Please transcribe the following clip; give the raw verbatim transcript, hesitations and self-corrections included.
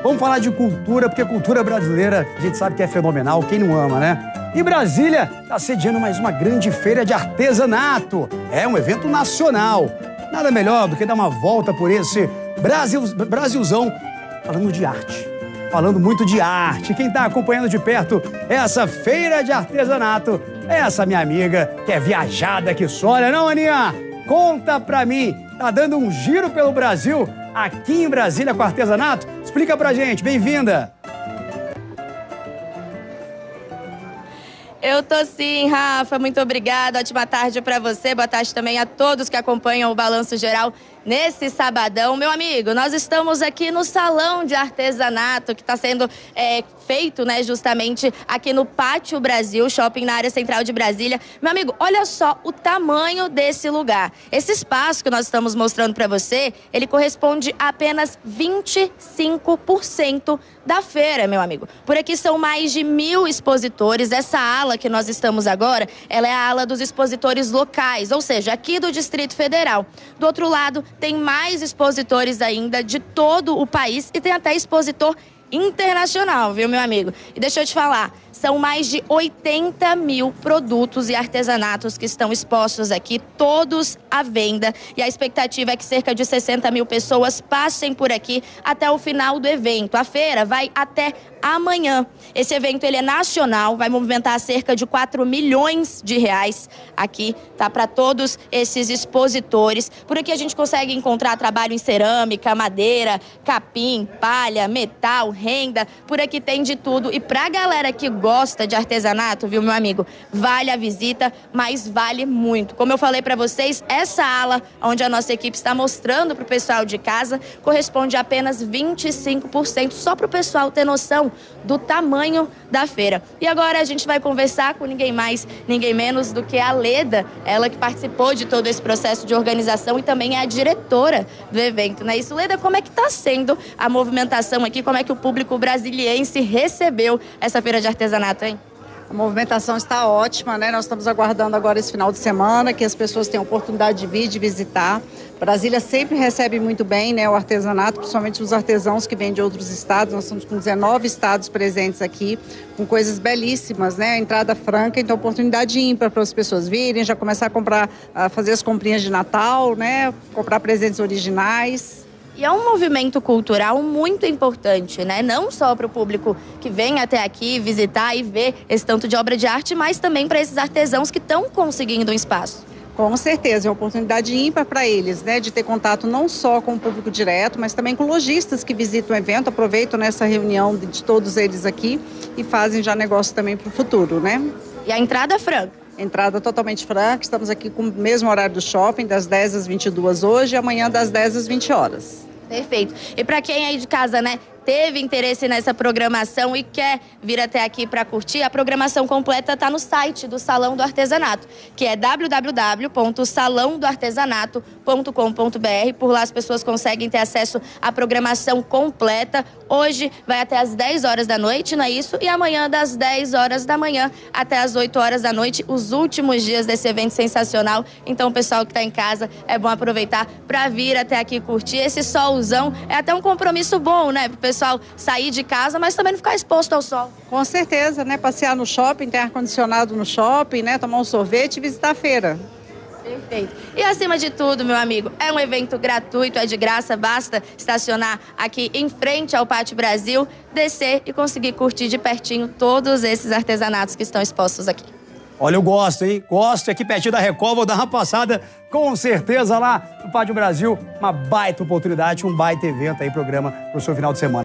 Vamos falar de cultura, porque cultura brasileira a gente sabe que é fenomenal, quem não ama, né? E Brasília está sediando mais uma grande feira de artesanato. É um evento nacional. Nada melhor do que dar uma volta por esse Brasil, Brasilzão falando de arte. Falando muito de arte. Quem está acompanhando de perto essa feira de artesanato é essa minha amiga, que é viajada que só, olha, não, Aninha? Conta pra mim, tá dando um giro pelo Brasil aqui em Brasília com artesanato? Explica pra gente, bem-vinda! Eu tô sim, Rafa, muito obrigada, ótima tarde pra você, boa tarde também a todos que acompanham o Balanço Geral nesse sabadão. Meu amigo, nós estamos aqui no Salão de Artesanato, que está sendo é, feito, né, justamente aqui no Pátio Brasil, shopping na área central de Brasília. Meu amigo, olha só o tamanho desse lugar. Esse espaço que nós estamos mostrando para você, ele corresponde a apenas vinte e cinco por cento da feira, meu amigo. Por aqui são mais de mil expositores. Essa ala que nós estamos agora, ela é a ala dos expositores locais, ou seja, aqui do Distrito Federal. Do outro lado, tem mais expositores ainda de todo o país e tem até expositor internacional, viu, meu amigo? E deixa eu te falar, são mais de oitenta mil produtos e artesanatos que estão expostos aqui, todos à venda. E a expectativa é que cerca de sessenta mil pessoas passem por aqui até o final do evento. A feira vai até amanhã. Esse evento ele é nacional, vai movimentar cerca de quatro milhões de reais aqui, tá? Para todos esses expositores. Por aqui a gente consegue encontrar trabalho em cerâmica, madeira, capim, palha, metal, renda. Por aqui tem de tudo. E pra galera que gosta de artesanato, viu, meu amigo? Vale a visita, mas vale muito. Como eu falei pra vocês, essa ala onde a nossa equipe está mostrando pro pessoal de casa corresponde a apenas vinte e cinco por cento, só pro pessoal ter noção do tamanho da feira. E agora a gente vai conversar com ninguém mais, ninguém menos do que a Leda, ela que participou de todo esse processo de organização e também é a diretora do evento, né? Isso, Leda, como é que tá sendo a movimentação aqui? Como é que o público brasiliense recebeu essa feira de artesanato, hein? A movimentação está ótima, né? Nós estamos aguardando agora esse final de semana, que as pessoas tenham oportunidade de vir, de visitar. Brasília sempre recebe muito bem, né, o artesanato, principalmente os artesãos que vêm de outros estados. Nós estamos com dezenove estados presentes aqui, com coisas belíssimas, né? A entrada franca, então oportunidade ímpar para as pessoas virem, já começar a comprar, a fazer as comprinhas de Natal, né? Comprar presentes originais. E é um movimento cultural muito importante, né? Não só para o público que vem até aqui visitar e ver esse tanto de obra de arte, mas também para esses artesãos que estão conseguindo um espaço. Com certeza, é uma oportunidade ímpar para eles, né? De ter contato não só com o público direto, mas também com lojistas que visitam o evento, aproveitam nessa reunião de todos eles aqui e fazem já negócio também para o futuro, né? E a entrada é franca? Entrada totalmente franca, estamos aqui com o mesmo horário do shopping, das dez às vinte e duas hoje e amanhã das dez às vinte horas. Perfeito. E para quem aí de casa, né, teve interesse nessa programação e quer vir até aqui para curtir, a programação completa está no site do Salão do Artesanato, que é w w w ponto salão do artesanato ponto com ponto b r. Por lá as pessoas conseguem ter acesso à programação completa. Hoje vai até às dez horas da noite, não é isso? E amanhã das dez horas da manhã até às oito horas da noite, os últimos dias desse evento sensacional. Então, o pessoal que está em casa, é bom aproveitar para vir até aqui curtir. Esse solzão é até um compromisso bom, né? Para o pessoal sair de casa, mas também não ficar exposto ao sol. Com certeza, né? Passear no shopping, ter ar-condicionado no shopping, né? Tomar um sorvete e visitar a feira. Perfeito. E acima de tudo, meu amigo, é um evento gratuito, é de graça, basta estacionar aqui em frente ao Pátio Brasil, descer e conseguir curtir de pertinho todos esses artesanatos que estão expostos aqui. Olha, eu gosto, hein? Gosto, aqui pertinho da Record, vou dar uma passada, com certeza, lá no Pátio Brasil. Uma baita oportunidade, um baita evento aí, programa pro seu final de semana.